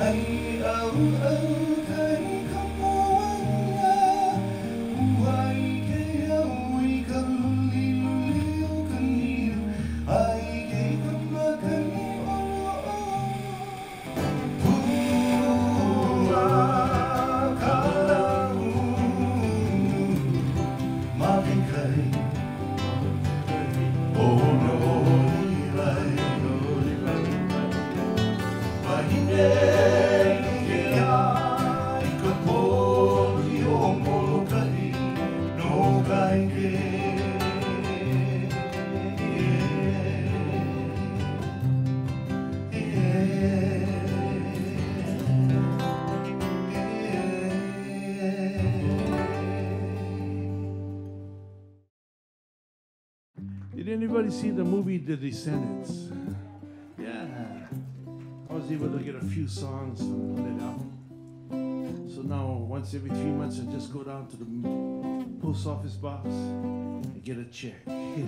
Did anybody see the movie The Descendants? Yeah. I was able to get a few songs from that album. So now, once every 3 months, I just go down to the post office box and get a check.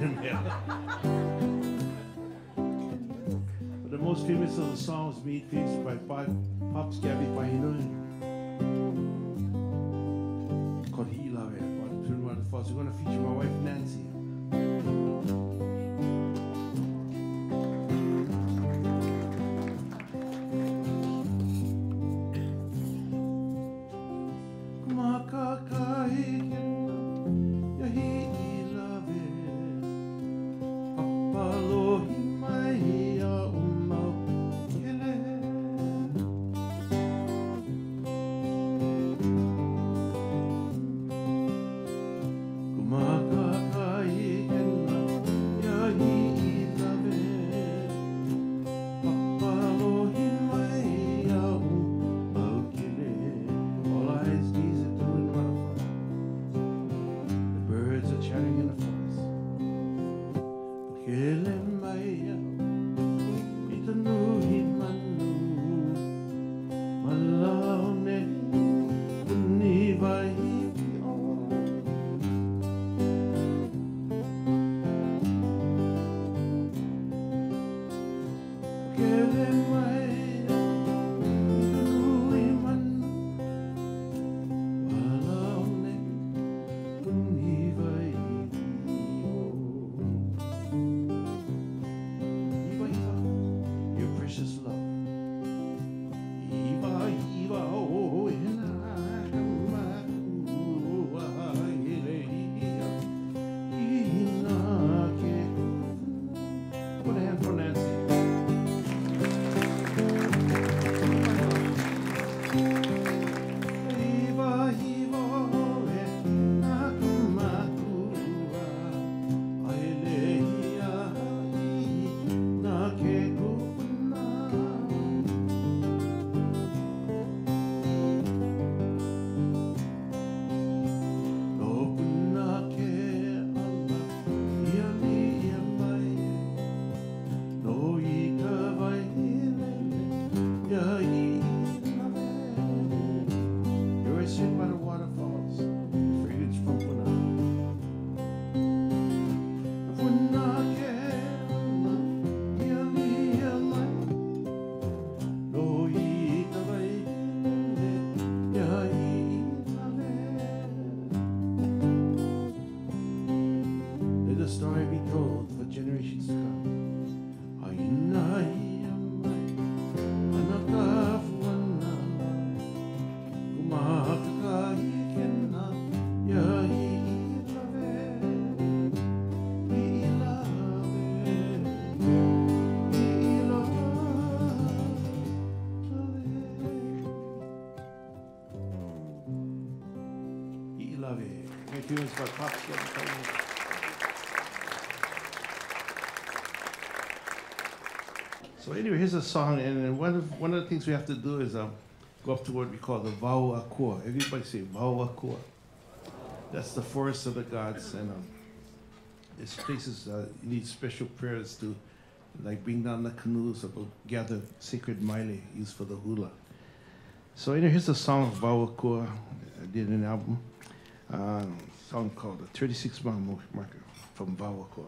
But the most famous of the songs made famous by Pops Gabby Pahino called Hilawe. We're going to feature my wife Nancy. So anyway, here's a song, and one of the things we have to do is go up to what we call the Vau Akua. Everybody say Vau Akua. That's the forest of the gods, and it's places you need special prayers to, like bring down the canoes or gather sacred maile used for the hula. So anyway, here's a song of Vau Akua. I did an album, song called the 36-mile marker from Vau Akua.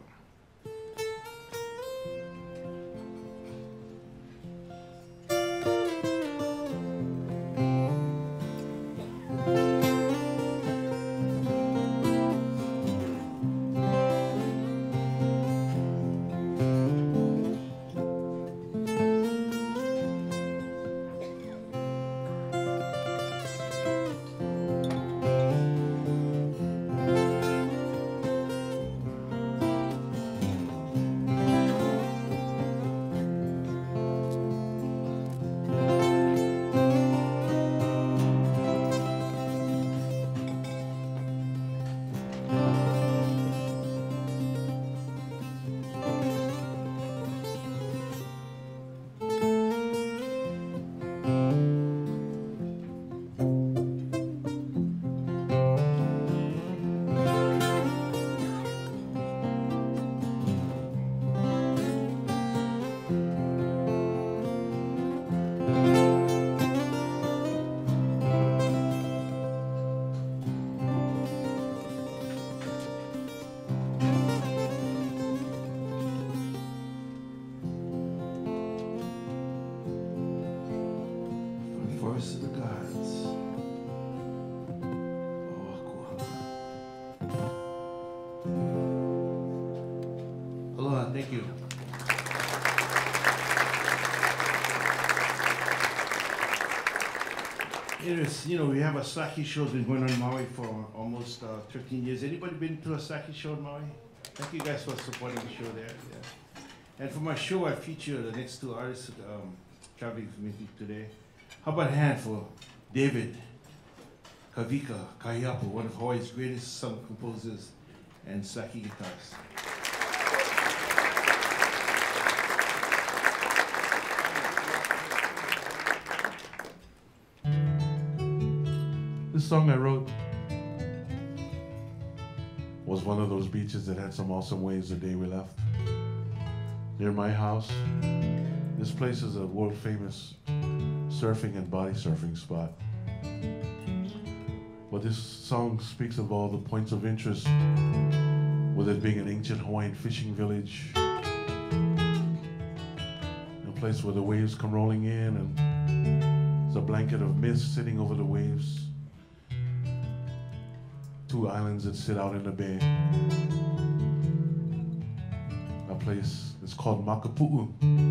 forest of the gods. Aloha, thank you. It is, you know, we have a sake show that's been going on in Maui for almost 13 years. Anybody been to a sake show in Maui? Thank you guys for supporting the show there. Yeah. And for my show, I feature the next two artists traveling with me today. How about a hand for David Kawika, Kahiapo, one of Hawaii's greatest song composers and sake guitarists. This song I wrote was one of those beaches that had some awesome waves the day we left. Near my house, this place is a world famous surfing and body surfing spot. But this song speaks of all the points of interest, with it being an ancient Hawaiian fishing village, a place where the waves come rolling in and there's a blanket of mist sitting over the waves. Two islands that sit out in the bay. A place that's called Makapu'u.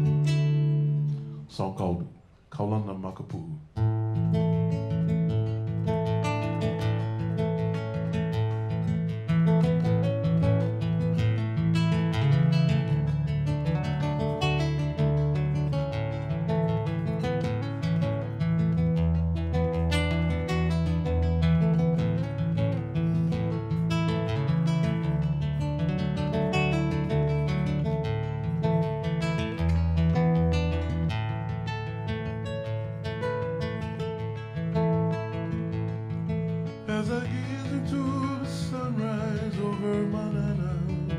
A song called Kaulana Makapu'u. As I gaze into the sunrise over Manana,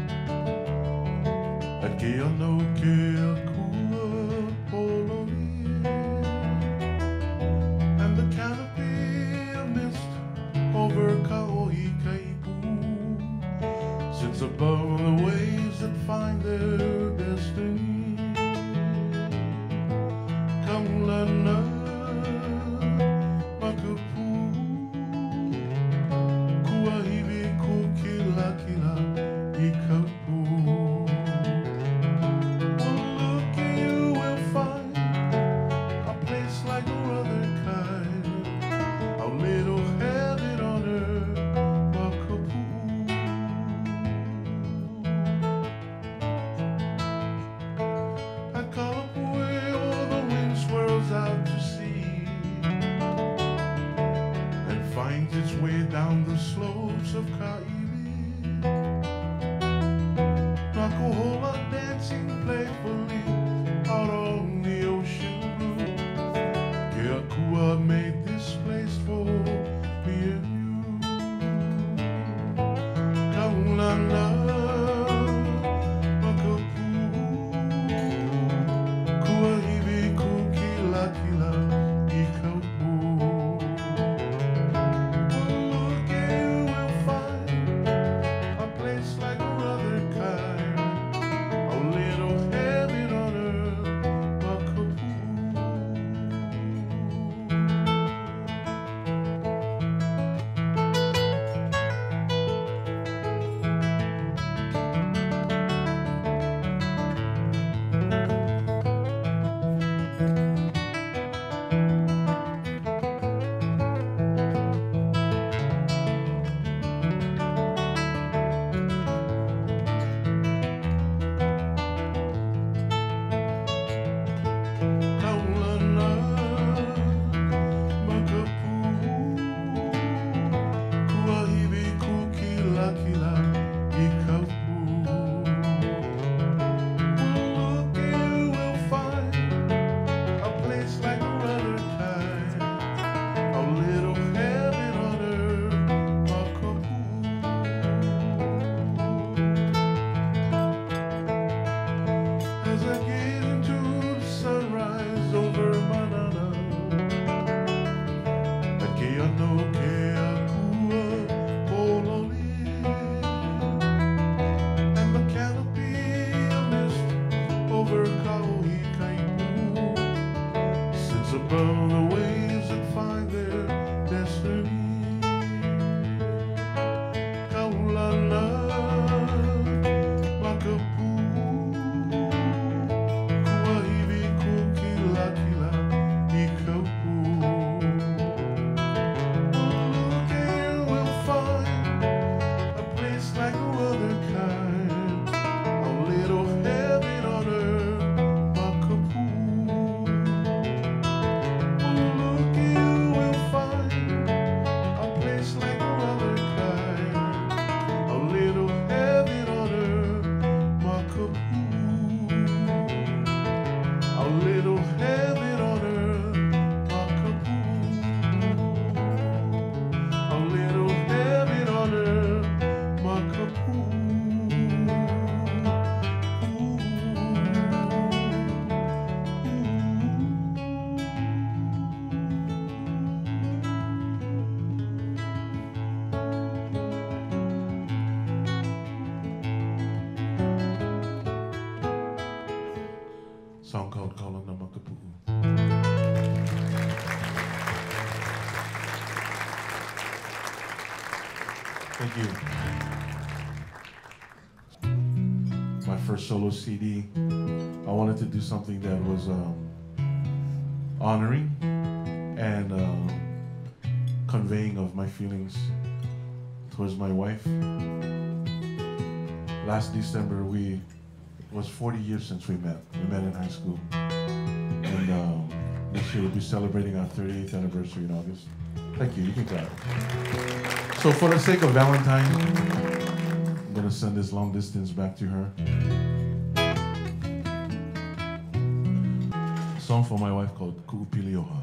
I kea no kea kua poloni, and the canopy of mist over Kahiapo sits above the waves that find their destiny. Kaulana Makapu'u, finds its way down the slopes of Kaiwi. Nakuhola dancing playfully out on the ocean blue. Keakua made this place for me and you. Kaulana Makapu'u, Kuahiwi kukilakila ikaupu. Above the waves that song called Kalana Makapu'u. Thank you. My first solo CD, I wanted to do something that was honoring and conveying of my feelings towards my wife. Last December, it was 40 years since we met. We met in high school. And this year we'll be celebrating our 38th anniversary in August. Thank you, you can clap. So for the sake of Valentine, I'm gonna send this long distance back to her. A song for my wife called Ku'upilioha.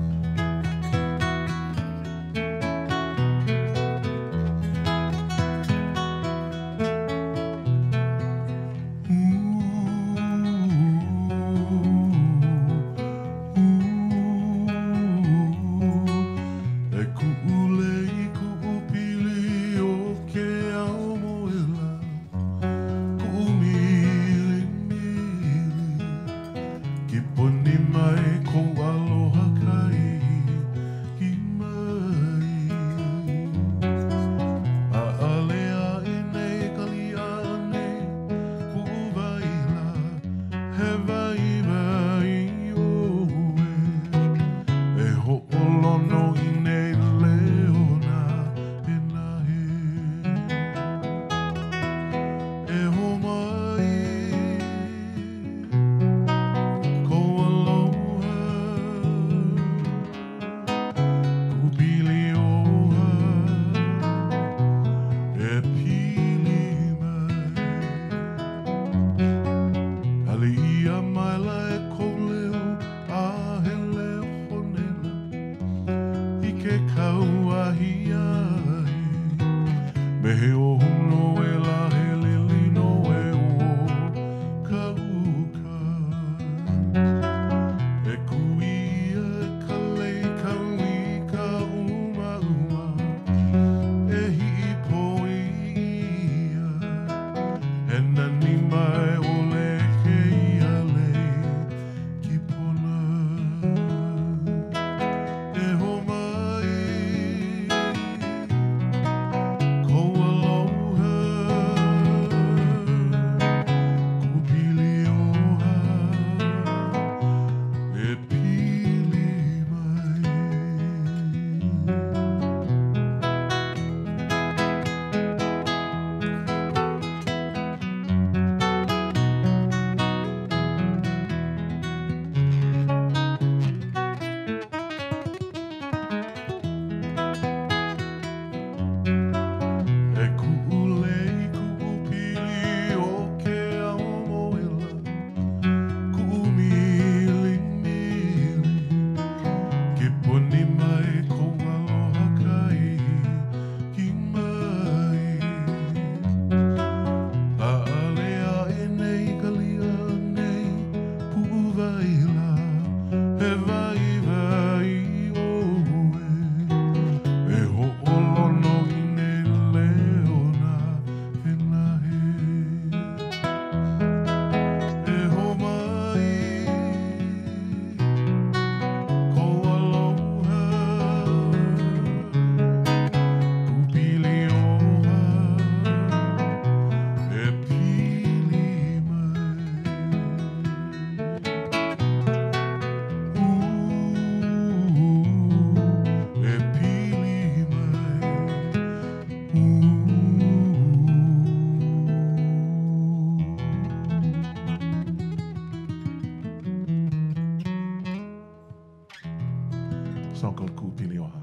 Song called Ku'upilioha.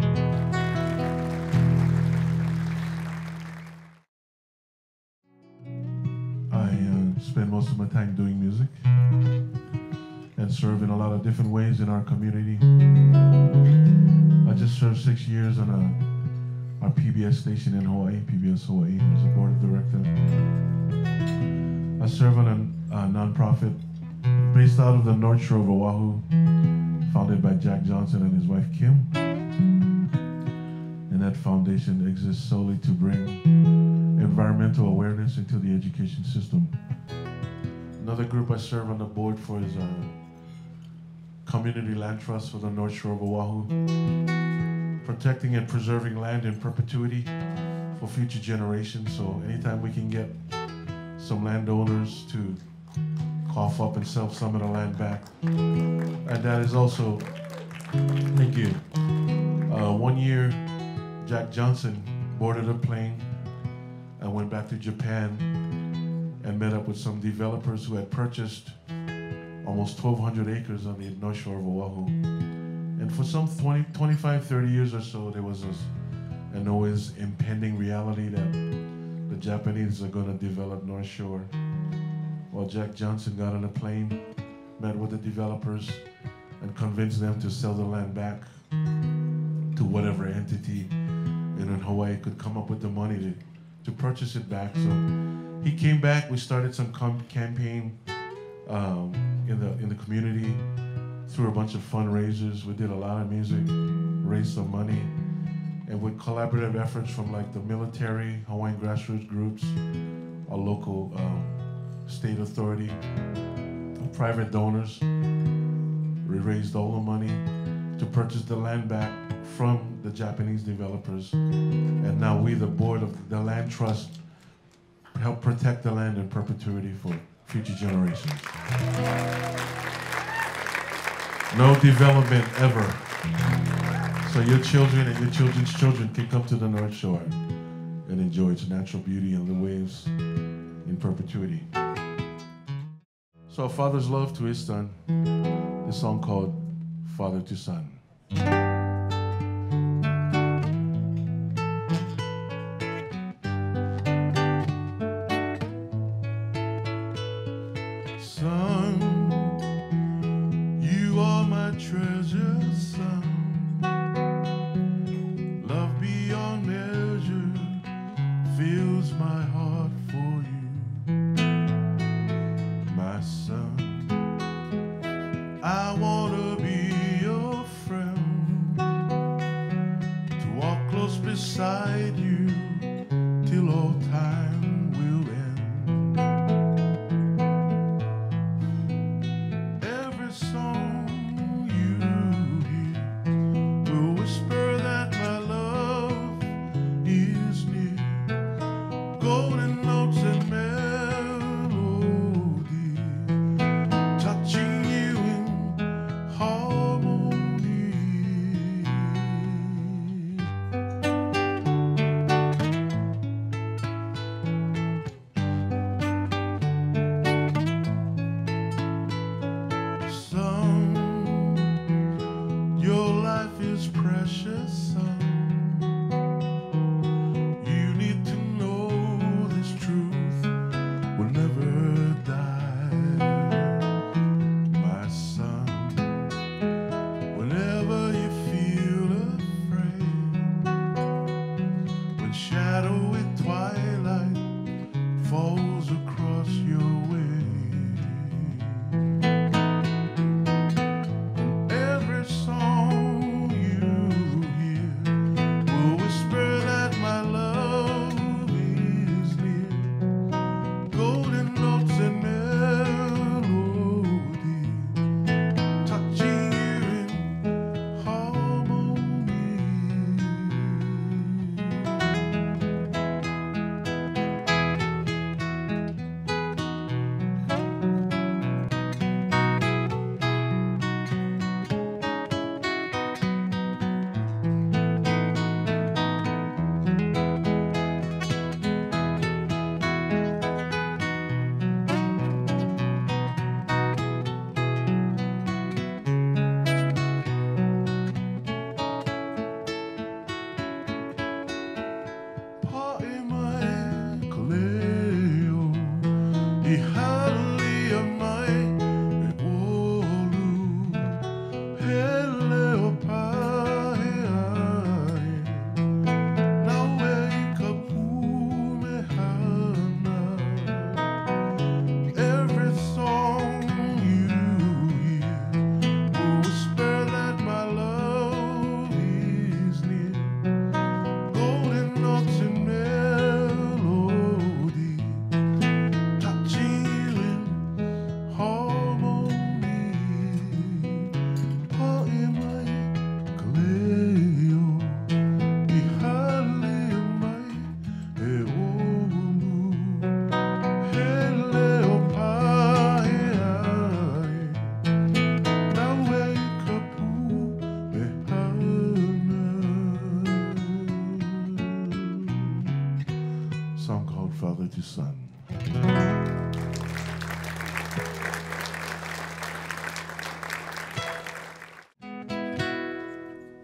I spend most of my time doing music and serve in a lot of different ways in our community. I just served 6 years on our PBS station in Hawaii, PBS Hawaii, as a board of director. I serve on a nonprofit based out of the North Shore of Oahu, founded by Jack Johnson and his wife Kim. And that foundation exists solely to bring environmental awareness into the education system. Another group I serve on the board for is Community Land Trust for the North Shore of Oahu, protecting and preserving land in perpetuity for future generations. So anytime we can get some landowners to cough up and sell some of the land back. And that is also, thank you. 1 year, Jack Johnson boarded a plane and went back to Japan and met up with some developers who had purchased almost 1,200 acres on the North Shore of Oahu. And for some 25, 30 years or so, there was an always impending reality that the Japanese are going to develop North Shore. Well, Jack Johnson got on a plane, met with the developers, and convinced them to sell the land back to whatever entity in Hawaii could come up with the money to purchase it back. So he came back. We started some campaign in the community through a bunch of fundraisers. We did a lot of music, raised some money, and with collaborative efforts from like the military, Hawaiian grassroots groups, our local state authority, private donors, we raised all the money to purchase the land back from the Japanese developers. And now we, the board of the land trust, help protect the land in perpetuity for future generations. No development ever. So your children and your children's children can come to the North Shore and enjoy its natural beauty and the waves in perpetuity. So a father's love to his son, this song called Father to Son. Son, you are my treasure, son. Love beyond measure fills my heart for you. My son, I want to be your friend, to walk close beside you till all time will end. Every song you hear will whisper that my love is near. Golden notes and melody, touching you in harmony.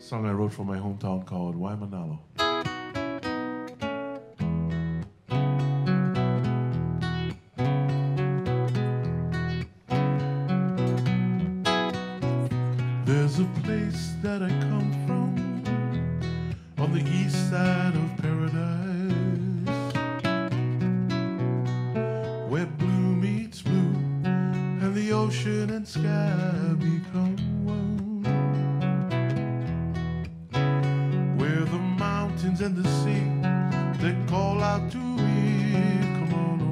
song I wrote for my hometown called Waimanalo. There's a place that I come from on the east side of paradise, where blue meets blue and the ocean and sky become one, where the mountains and the sea, they call out to me, come on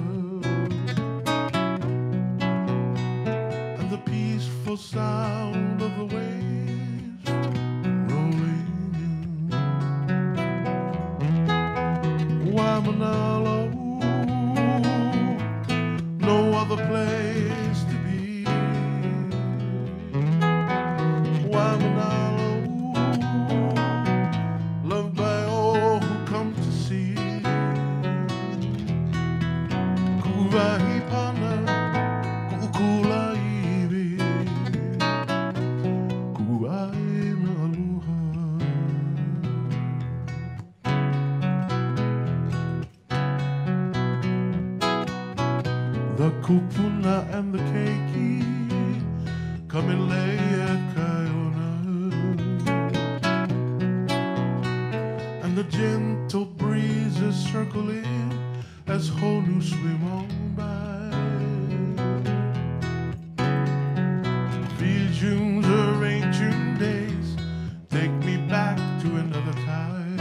over, and the peaceful sound of the waves rolling in. Waimanalo, no other place to be. Waimanalo, loved by all who come to see. Kuvahipana, kukulaibi, kuaina aloha. The kupuna and the keiki come and lay at Kaiona, and the gentle breezes circle in as honu swim on by. Visions of ancient days take me back to another time.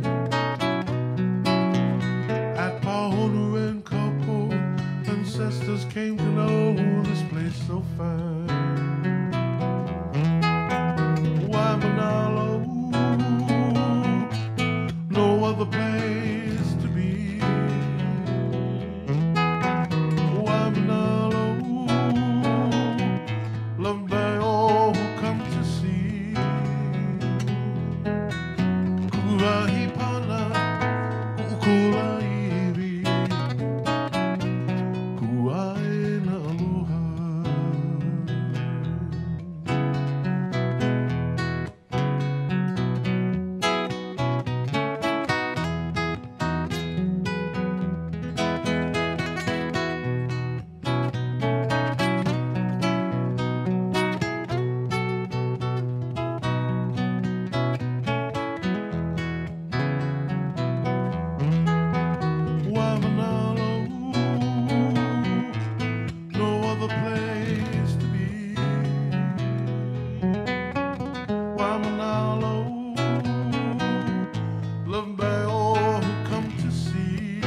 At Pahonu and Kapo, ancestors came to know this place so fine. Waimanalo, no other place to be. Waimanalo, loved by all who come to see. Kuvahipana, kukulaibi, kuaina aloha. Waimanalo, no other place to be. Waimanalo, loved by all who come to see.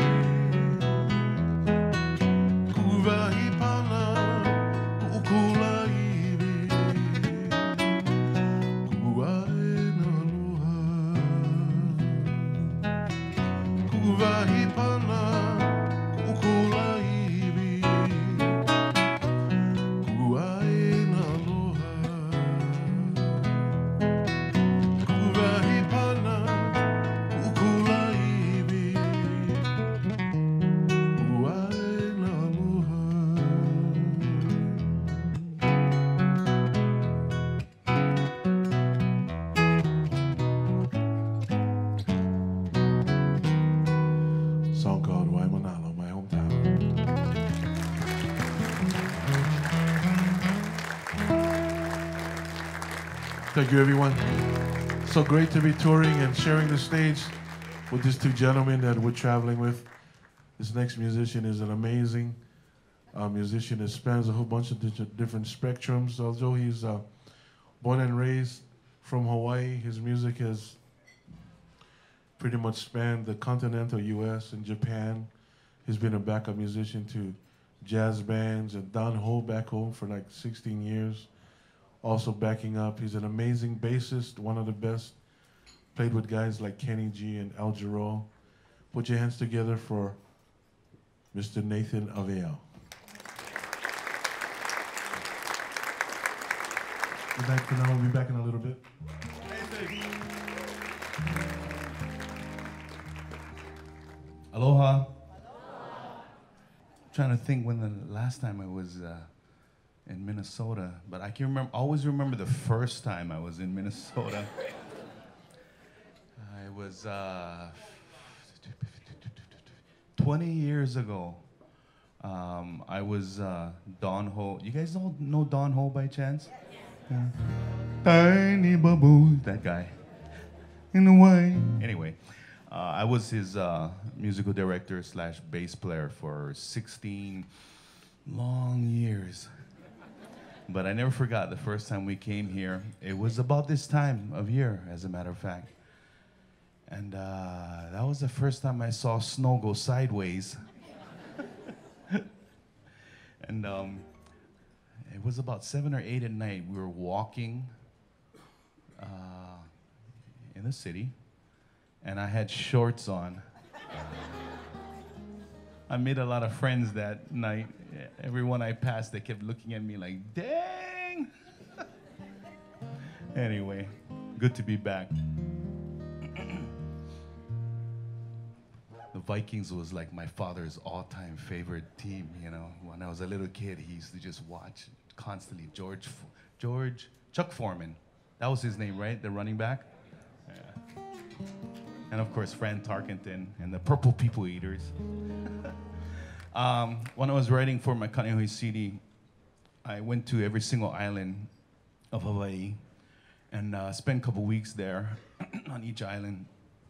Kuvahipana, kukulaibi, kuaina aloha. Kuvahipana, kukulaibi, kuaina aloha. Kuvahipana, kukulaibi, kuaina aloha. Song called Waimanalo, my hometown. Thank you, everyone. So great to be touring and sharing the stage with these two gentlemen that we're traveling with. This next musician is an amazing musician that spans a whole bunch of different spectrums. Although he's born and raised from Hawaii, his music has pretty much spanned the continental U.S. and Japan. He's been a backup musician to jazz bands and Don Ho back home for like 16 years. Also backing up, he's an amazing bassist, one of the best. Played with guys like Kenny G and Al Jarreau. Put your hands together for Mr. Nathan Aweau. Good night for now. We'll be back in a little bit. Aloha. Trying to think when the last time I was in Minnesota, but I can remember, always remember the first time I was in Minnesota. I was 20 years ago. I was Don Ho. You guys know Don Ho by chance? Yeah. Tiny bubble, that guy. In a way. Anyway, I was his musical director slash bass player for 16 long years. But I never forgot the first time we came here. It was about this time of year, as a matter of fact. And that was the first time I saw snow go sideways. And it was about 7 or 8 at night. We were walking in the city, and I had shorts on. I made a lot of friends that night. Everyone I passed, they kept looking at me like, dang! Anyway, good to be back. The Vikings was like my father's all-time favorite team, you know. When I was a little kid, he used to just watch constantly. Chuck Foreman. That was his name, right? The running back? Yeah. And of course, Fran Tarkenton and the Purple People Eaters. When I was writing for my Kahiapo CD, I went to every single island of Hawaii and spent a couple weeks there on each island.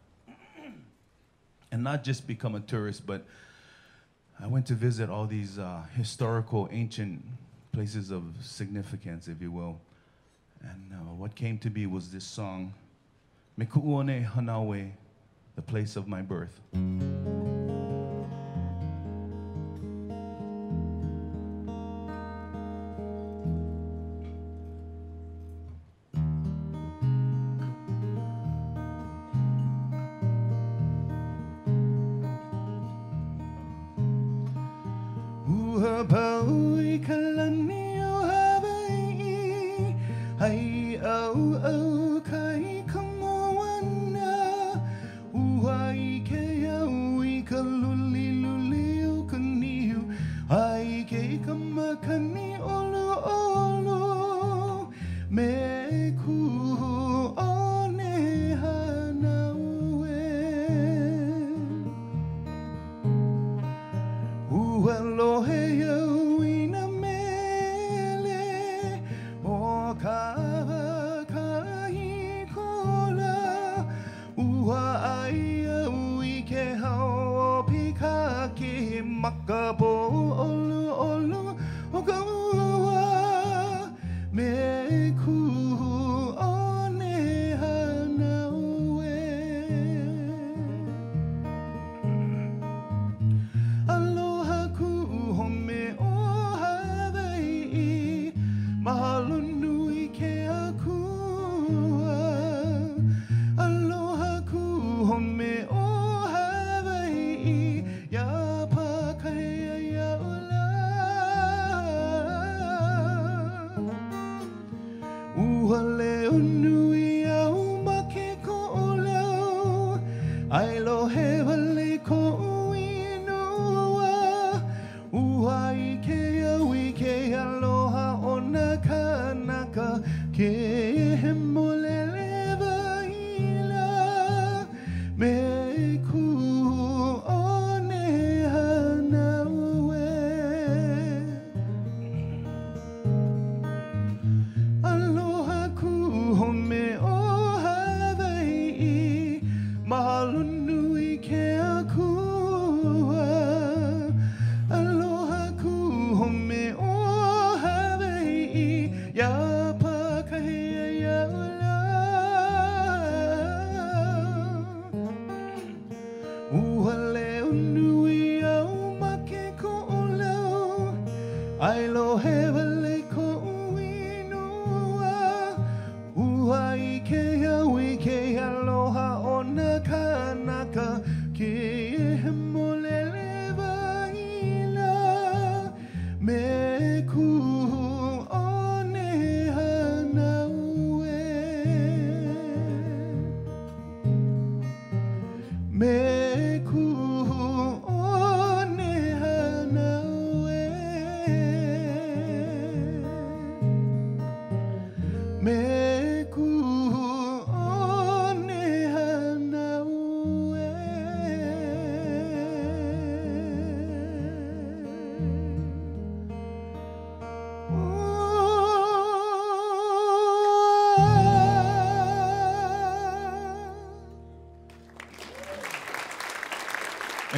And not just become a tourist, but I went to visit all these historical, ancient places of significance, if you will. And what came to be was this song, Meku'one Hanawe, the place of my birth.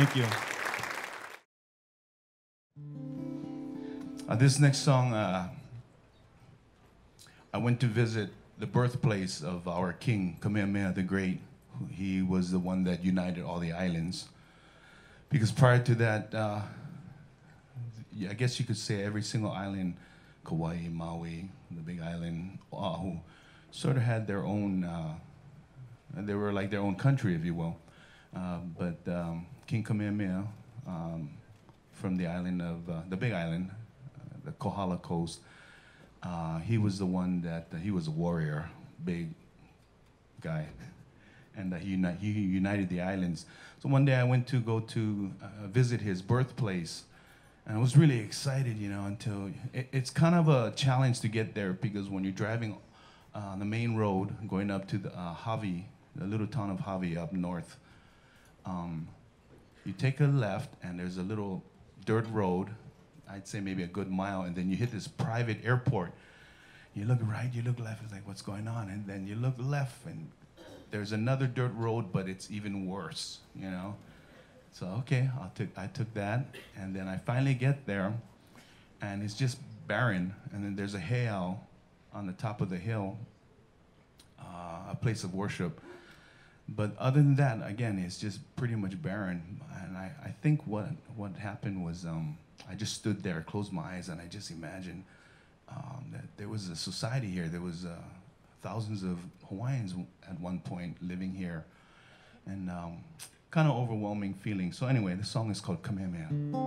Thank you. This next song, I went to visit the birthplace of our king, Kamehameha the Great. He was the one that united all the islands. Because prior to that, I guess you could say every single island, Kauai, Maui, the big island, Oahu, sort of had their own, they were like their own country, if you will. But King Kamehameha, from the island of, the big island, the Kohala coast, he was the one that, he was a warrior, big guy, and he united the islands. So one day I went to go to visit his birthplace, and I was really excited, you know, until, it's kind of a challenge to get there, because when you're driving on the main road, going up to the Hawi, the little town of Hawi up north, you take a left, and there's a little dirt road, I'd say maybe a good mile, and then you hit this private airport. You look right, you look left, it's like, what's going on? And then you look left, and there's another dirt road, but it's even worse, you know? So, okay, I took that, and then I finally get there, and it's just barren, and then there's a heiau on the top of the hill, a place of worship. But other than that, again, it's just pretty much barren. And I think what happened was I just stood there, closed my eyes, and I just imagined that there was a society here. There was thousands of Hawaiians at one point living here. And kind of overwhelming feeling. So anyway, the song is called Kamehameha.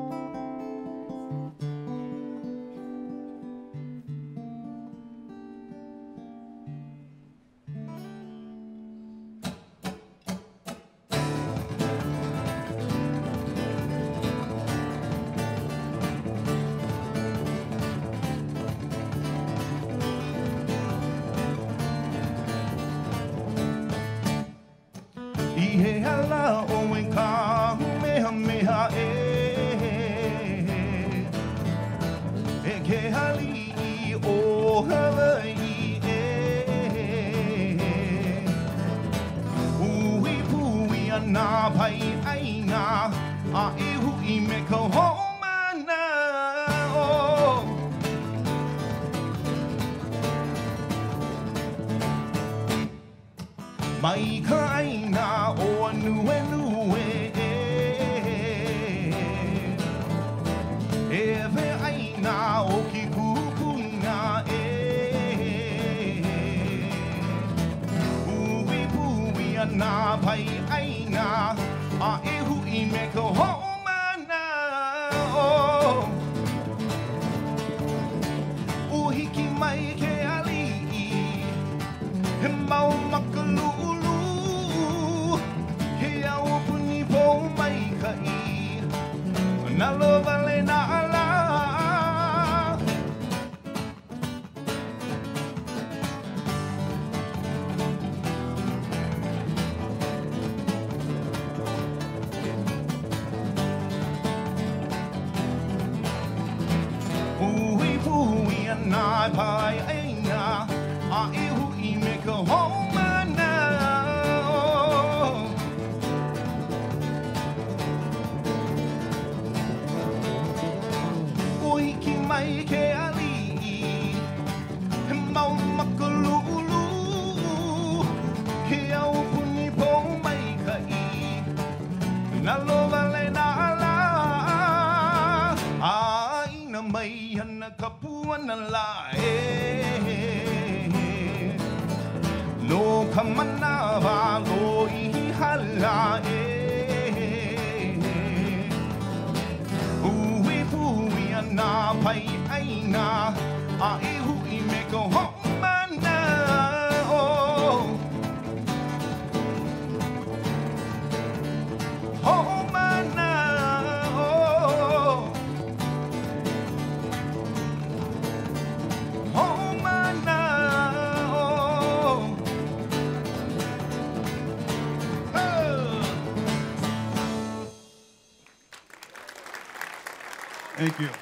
Thank you.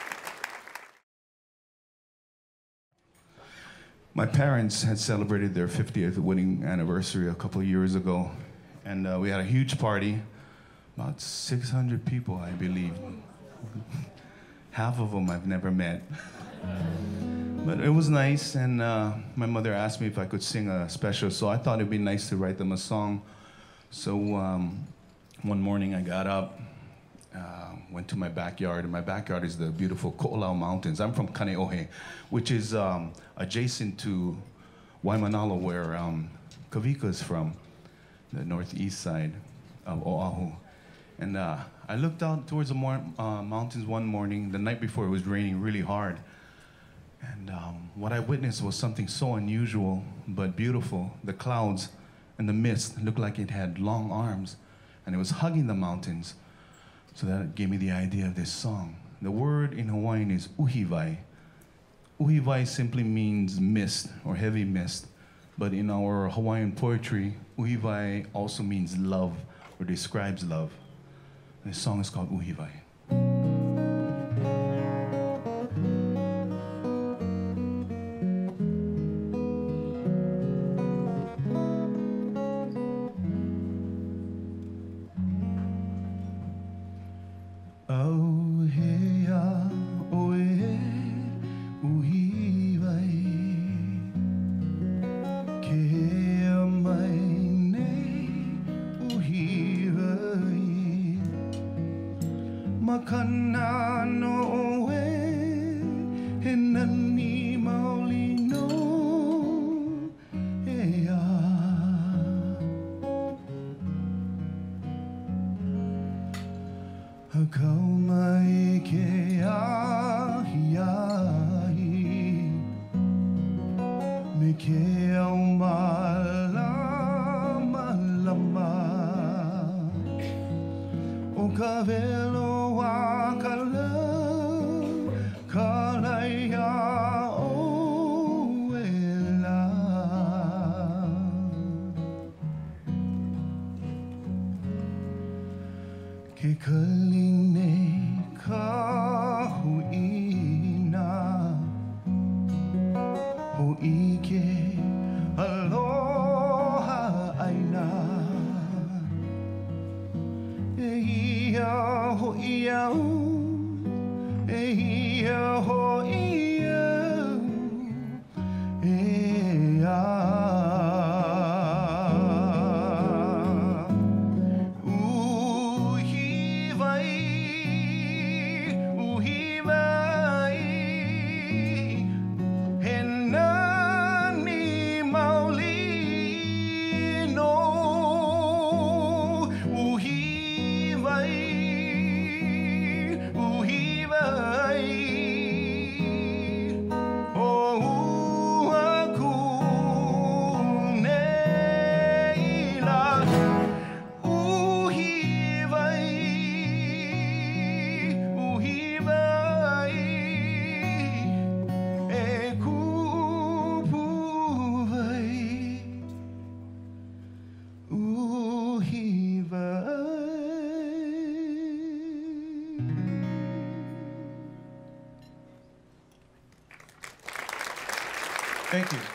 My parents had celebrated their 50th wedding anniversary a couple of years ago, and we had a huge party. About 600 people, I believe. Half of them I've never met. But it was nice, and my mother asked me if I could sing a special, so I thought it'd be nice to write them a song. So one morning I got up, went to my backyard, and my backyard is the beautiful Ko'olau Mountains. I'm from Kaneohe, which is adjacent to Waimanalo, where Kawika is from, the northeast side of Oahu. And I looked out towards the mountains one morning. The night before, it was raining really hard. And what I witnessed was something so unusual but beautiful. The clouds and the mist looked like it had long arms, and it was hugging the mountains. So that gave me the idea of this song. The word in Hawaiian is uhivai. Uhivai simply means mist or heavy mist. But in our Hawaiian poetry, uhivai also means love or describes love. This song is called Uhivai. Thank you.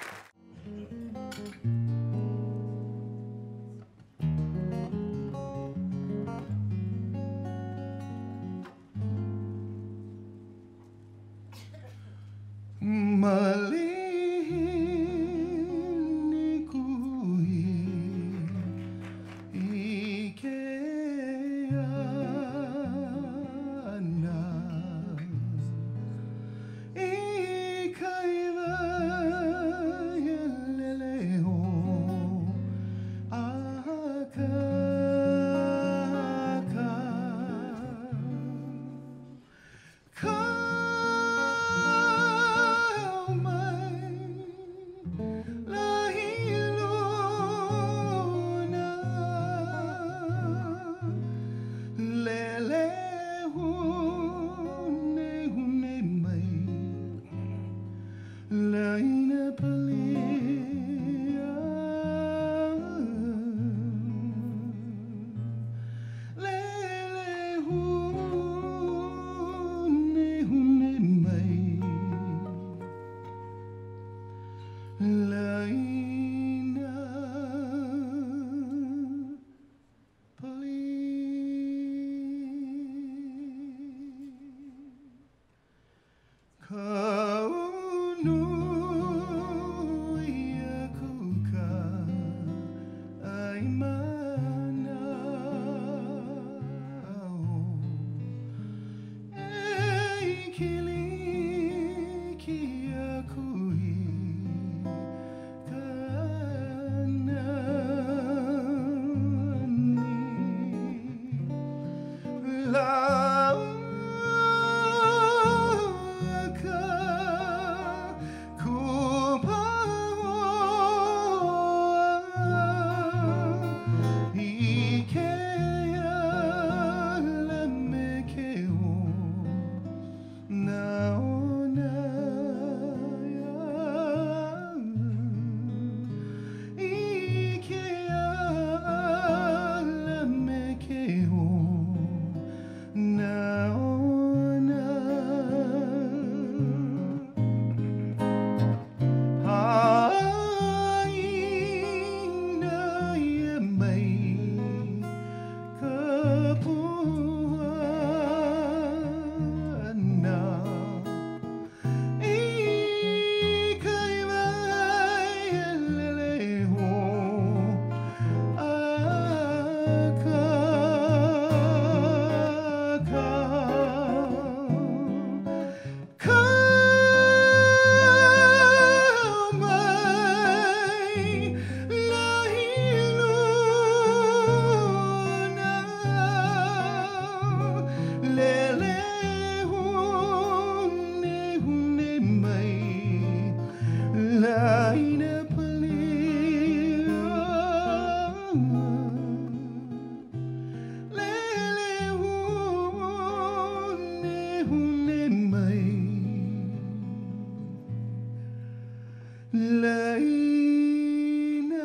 Laina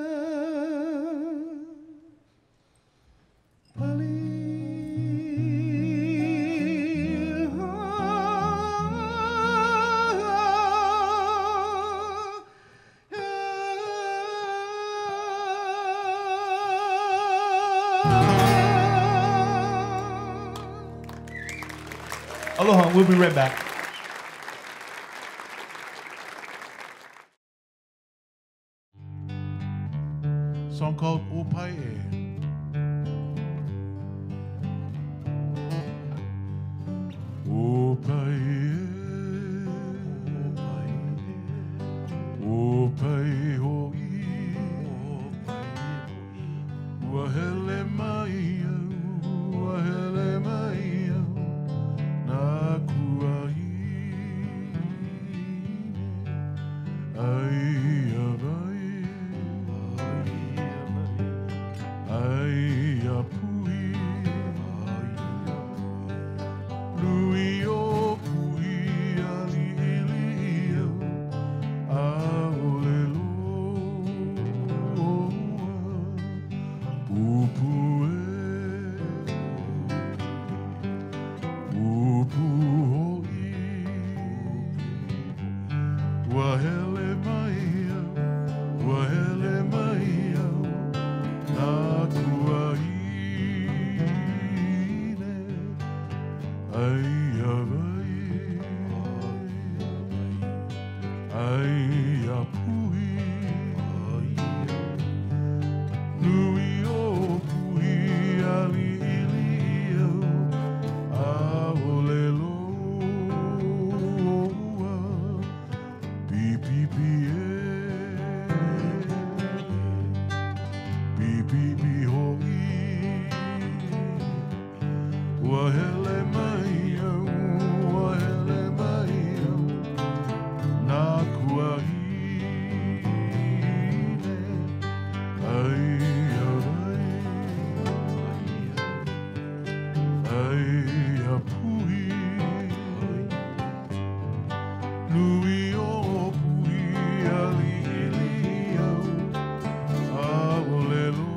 Pali Aloha, we'll be right back. Song called Opae. Opae hoi, wahele mai au, wahele mai au, nā kuahine, ai avai, ai apui, nui o pui ali ili au, aolelo, upue, upu hoi, wahele mai au, wahele mai au, nā kuahine, ai avai, ai apui, nui o pui ali ili au, aolelo, pipipi pipipi hoi, wahele mai au, wahele mai au, nā kuahine, ai avai, ai apui, nui o pui ali ili au, aolelo,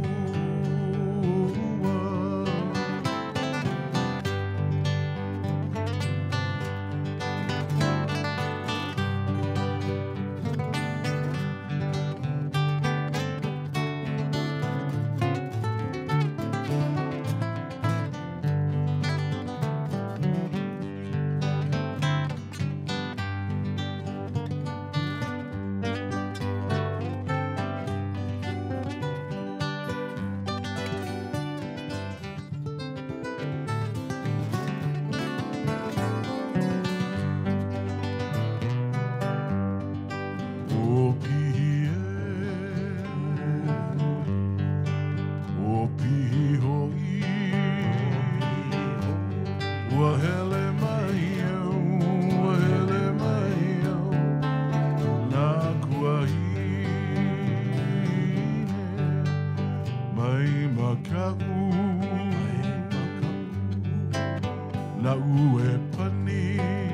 wahele mai au, wahele mai au, nā kuahine, mai makau, na ue pani,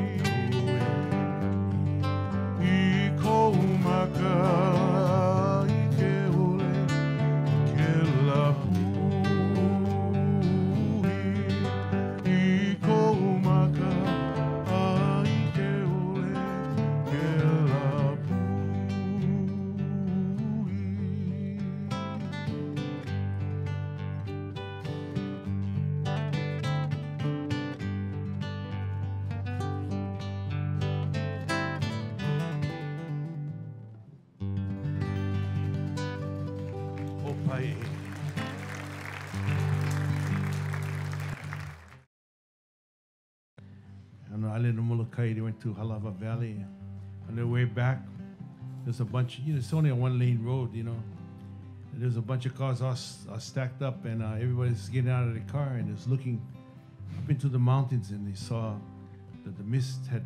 I kou maka, I ke ole, ke lahui, I kou maka, ai ke ole, ke lahui. Opae. On the island of Molokai, they went to Halava Valley. On their way back, there's a bunch, it's only a one-lane road, And there's a bunch of cars all stacked up, and everybody's getting out of the car and is looking up into the mountains, and they saw that the mist had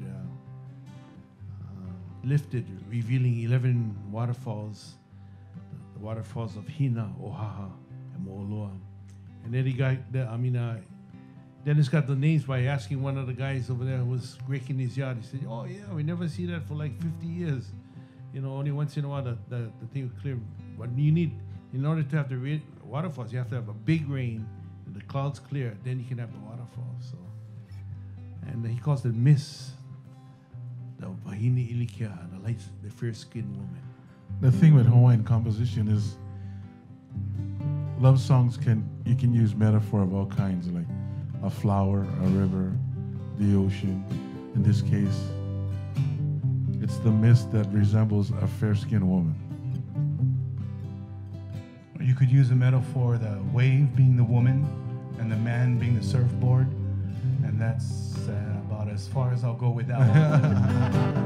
lifted, revealing 11 waterfalls, the waterfalls of Hina, Oahu, and Mo'oloa. And then Dennis got the names by asking one of the guys over there who was raking his yard. He said, "Oh yeah, we never see that for like 50 years." You know, only once in a while the thing will clear. But you need, in order to have the waterfalls, you have to have a big rain, and the clouds clear, then you can have the waterfall. So, and he calls it mist, the wahine ilikia, the light, the fair-skinned woman. The thing with Hawaiian composition is love songs you can use metaphor of all kinds, like a flower, a river, the ocean. In this case, it's the mist that resembles a fair-skinned woman. You could use a metaphor, the wave being the woman and the man being the surfboard, and that's about as far as I'll go with that one.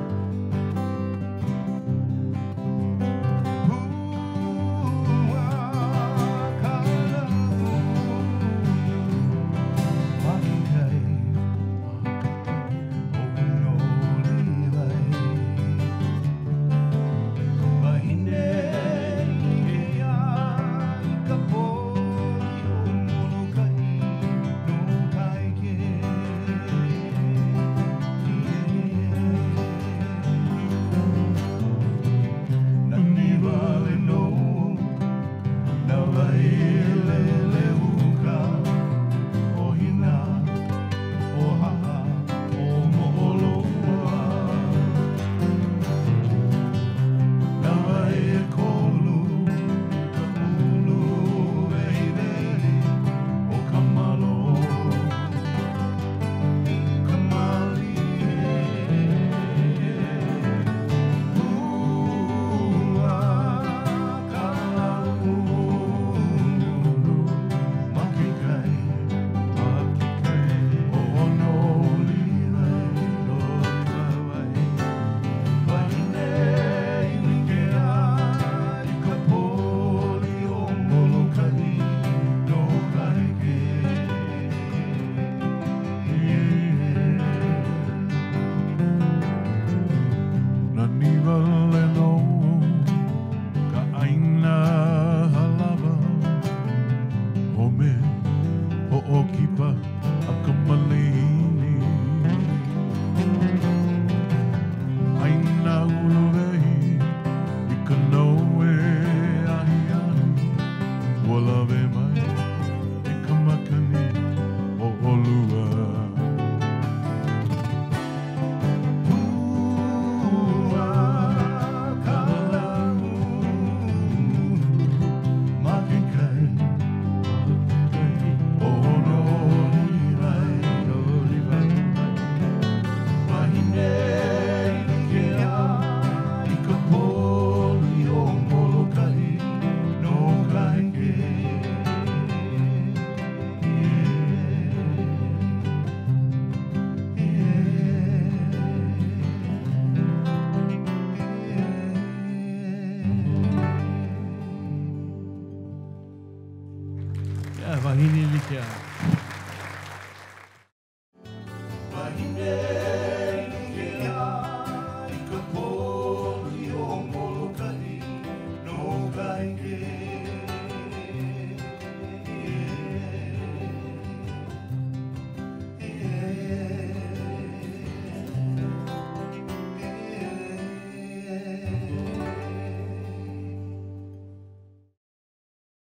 Wahine ilikia. Wahine